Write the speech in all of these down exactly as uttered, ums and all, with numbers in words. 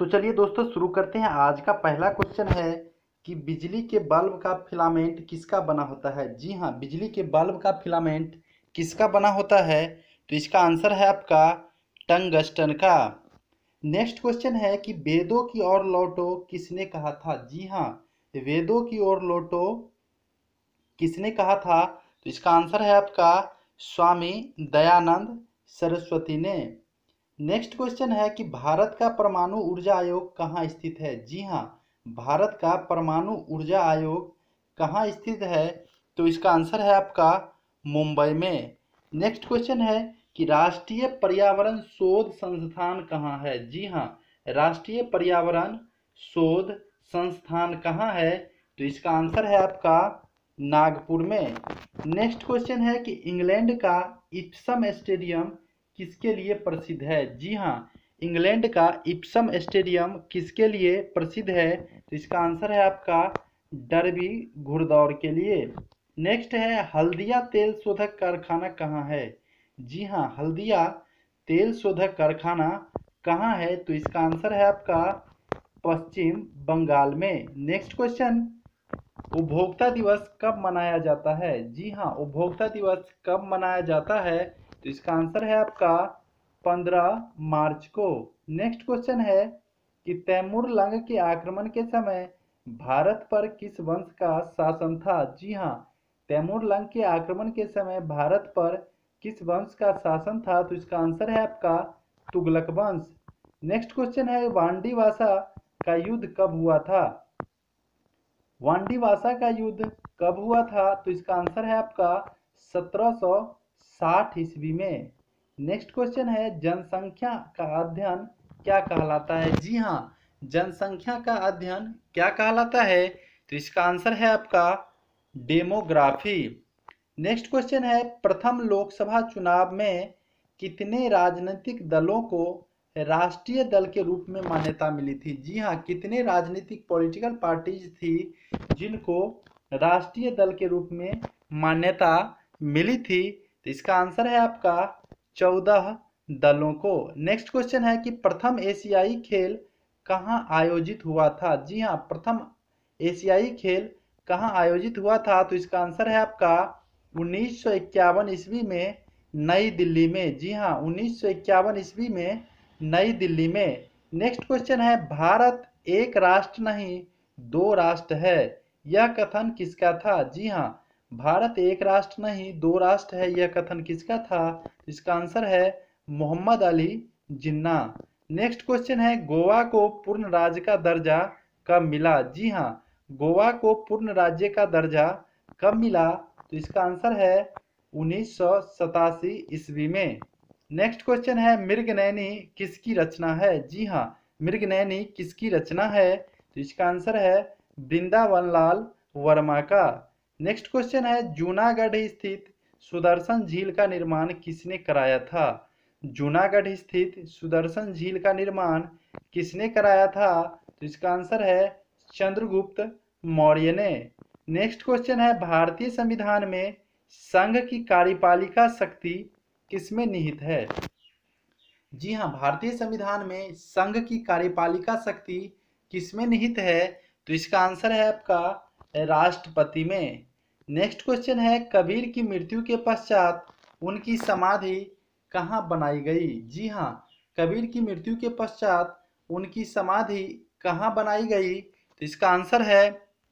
चलिए दोस्तों शुरू करते हैं। आज का पहला क्वेश्चन है कि बिजली के बल्ब का फिलामेंट किसका बना होता है। जी हाँ, बिजली के बल्ब का फिलामेंट किसका बना होता है? तो इसका आंसर है आपका टंगस्टन का। नेक्स्ट क्वेश्चन है कि वेदों की ओर लौटो किसने कहा था। जी हाँ, वेदों की ओर लौटो किसने कहा था? तो इसका आंसर है आपका स्वामी दयानंद सरस्वती ने। नेक्स्ट क्वेश्चन है कि भारत का परमाणु ऊर्जा आयोग कहाँ स्थित है। जी हाँ, भारत का परमाणु ऊर्जा आयोग कहाँ स्थित है? तो इसका आंसर है आपका मुंबई में। नेक्स्ट क्वेश्चन है कि राष्ट्रीय पर्यावरण शोध संस्थान कहाँ है। जी हाँ, राष्ट्रीय पर्यावरण शोध संस्थान कहाँ है? तो इसका आंसर है आपका नागपुर में। नेक्स्ट क्वेश्चन है कि इंग्लैंड का इप्सम स्टेडियम किसके लिए प्रसिद्ध है। जी हाँ, इंग्लैंड का इप्सम स्टेडियम किसके लिए प्रसिद्ध है? तो इसका आंसर है आपका डर्बी घुड़दौड़ के लिए। नेक्स्ट है हल्दिया तेल शोधक कारखाना कहाँ है। जी हाँ, हल्दिया तेल शोधक कारखाना कहाँ है? तो इसका आंसर है आपका पश्चिम बंगाल में। नेक्स्ट क्वेश्चन, उपभोक्ता दिवस कब मनाया जाता है। जी हाँ, उपभोक्ता दिवस कब मनाया जाता है? तो इसका आंसर है आपका पंद्रह मार्च को। नेक्स्ट क्वेश्चन है कि तैमूर लंग के आक्रमण के समय भारत पर किस वंश का शासन था। जी हाँ, तैमूर लंग के आक्रमण के समय भारत पर किस वंश का शासन था? तो इसका आंसर है आपका तुगलक वंश। नेक्स्ट क्वेश्चन है वांडीवासा का युद्ध कब हुआ था। वांडीवासा का युद्ध कब हुआ था? तो इसका आंसर है आपका सत्रह सौ साठ ईस्वी में। नेक्स्ट क्वेश्चन है जनसंख्या का अध्ययन क्या कहलाता है। जी हाँ, जनसंख्या का अध्ययन क्या कहलाता है? तो इसका आंसर है आपका डेमोग्राफी। नेक्स्ट क्वेश्चन है प्रथम लोकसभा चुनाव में कितने राजनीतिक दलों को राष्ट्रीय दल के रूप में मान्यता मिली थी। जी हाँ, कितने राजनीतिक पॉलिटिकल पार्टीज थी जिनको राष्ट्रीय दल के रूप में मान्यता मिली थी? तो इसका आंसर है आपका चौदह दलों को। नेक्स्ट क्वेश्चन है कि प्रथम एशियाई खेल कहाँ आयोजित हुआ था। जी हाँ, प्रथम एशियाई खेल कहाँ आयोजित हुआ था? तो इसका आंसर है आपका उन्नीस सौ इक्यावन ईस्वी में नई दिल्ली में। जी हाँ, उन्नीस सौ इक्यावन ईस्वी में नई दिल्ली में। नेक्स्ट क्वेश्चन है भारत एक राष्ट्र नहीं दो राष्ट्र है, यह कथन किसका था। जी हाँ, भारत एक राष्ट्र नहीं दो राष्ट्र है, यह कथन किसका था? इसका आंसर है मोहम्मद अली जिन्ना। नेक्स्ट क्वेश्चन है गोवा को पूर्ण राज्य का दर्जा कब मिला। जी हाँ, गोवा को पूर्ण राज्य का दर्जा कब मिला? तो इसका आंसर है उन्नीस सौ सतासी ईस्वी में। नेक्स्ट क्वेश्चन है मृगनयनी किसकी रचना है। जी हाँ, मृगनयनी किसकी रचना है? तो इसका आंसर है वृंदावन लाल वर्मा का। नेक्स्ट क्वेश्चन है जूनागढ़ स्थित सुदर्शन झील का निर्माण किसने कराया था। जूनागढ़ स्थित सुदर्शन झील का निर्माण किसने कराया था? तो इसका आंसर है चंद्रगुप्त मौर्य ने। नेक्स्ट क्वेश्चन है भारतीय संविधान में संघ की कार्यपालिका शक्ति किसमें निहित है। जी हाँ, भारतीय संविधान में संघ की कार्यपालिका शक्ति किसमें निहित है? तो इसका आंसर है आपका राष्ट्रपति में। नेक्स्ट क्वेश्चन है कबीर की मृत्यु के पश्चात उनकी समाधि कहाँ बनाई गई। जी हाँ, कबीर की मृत्यु के पश्चात उनकी समाधि कहाँ बनाई गई? तो इसका आंसर है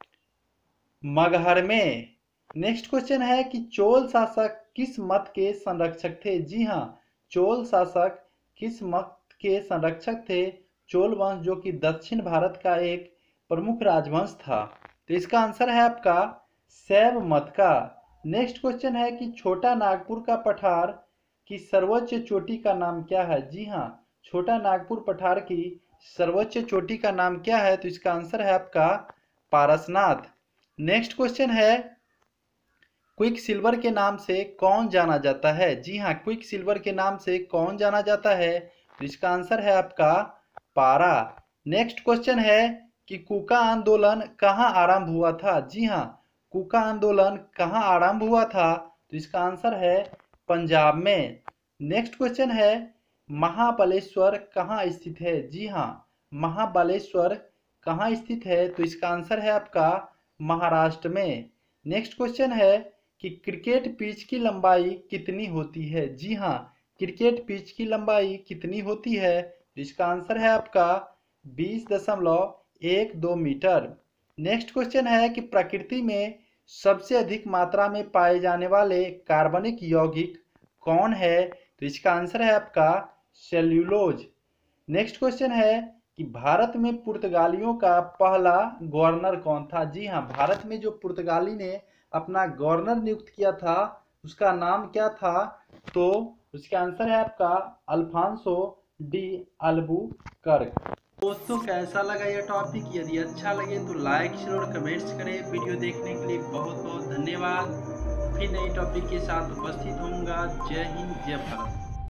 मगहर में। नेक्स्ट क्वेश्चन है कि चोल शासक किस मत के संरक्षक थे। जी हाँ, चोल शासक किस मत के संरक्षक थे? चोल वंश जो कि दक्षिण भारत का एक प्रमुख राजवंश था। तो इसका आंसर है आपका शैव मत का। नेक्स्ट क्वेश्चन है कि छोटा नागपुर का पठार की सर्वोच्च चोटी का नाम क्या है। जी हाँ, छोटा नागपुर पठार की सर्वोच्च चोटी का नाम क्या है? तो इसका आंसर है आपका पारसनाथ। नेक्स्ट क्वेश्चन है क्विक सिल्वर के नाम से कौन जाना जाता है। जी हाँ, क्विक सिल्वर के नाम से कौन जाना जाता है? तो इसका आंसर है आपका पारा। नेक्स्ट क्वेश्चन है कि कुका आंदोलन कहाँ आरंभ हुआ था। जी हाँ, कुका आंदोलन कहाँ आरंभ हुआ था? तो इसका आंसर है पंजाब में। नेक्स्ट क्वेश्चन है महाबलेश्वर कहाँ स्थित है। जी हाँ, महाबलेश्वर कहाँ स्थित है? तो इसका आंसर है आपका महाराष्ट्र में। नेक्स्ट क्वेश्चन है कि क्रिकेट पिच की लंबाई कितनी होती है? जी हाँ, क्रिकेट पिच की लंबाई कितनी होती है? तो इसका आंसर है आपका बीस दशमलव एक दो मीटर। नेक्स्ट क्वेश्चन है कि प्रकृति में सबसे अधिक मात्रा में पाए जाने वाले कार्बनिक यौगिक कौन है? तो इसका आंसर है आपका सेल्यूलोज। नेक्स्ट क्वेश्चन है कि भारत में पुर्तगालियों का पहला गवर्नर कौन था? जी हाँ, भारत में जो पुर्तगाली ने अपना गवर्नर नियुक्त किया था उसका नाम क्या था? तो उसका आंसर है आपका अल्फांसो डी अल्बुकर्क। दोस्तों, कैसा लगा यह टॉपिक? यदि अच्छा लगे तो लाइक शेयर और कमेंट्स करें। वीडियो देखने के लिए बहुत बहुत धन्यवाद। फिर नई टॉपिक के साथ उपस्थित होऊंगा। जय हिंद, जय भारत।